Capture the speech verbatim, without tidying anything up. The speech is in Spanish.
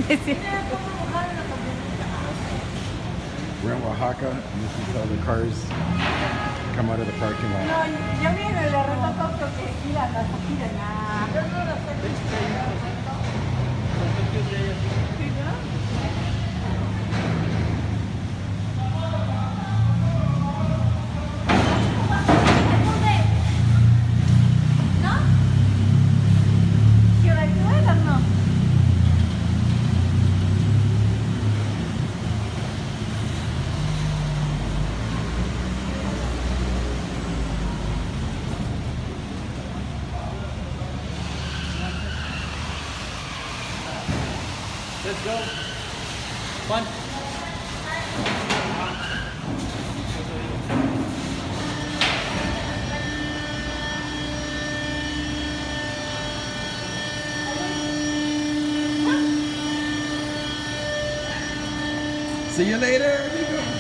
Sí. We're in Oaxaca, and this is how the cars come out of the parking lot. No, yo vi en el retrato que gira las giran. Yo no las Let's go. One. See you later.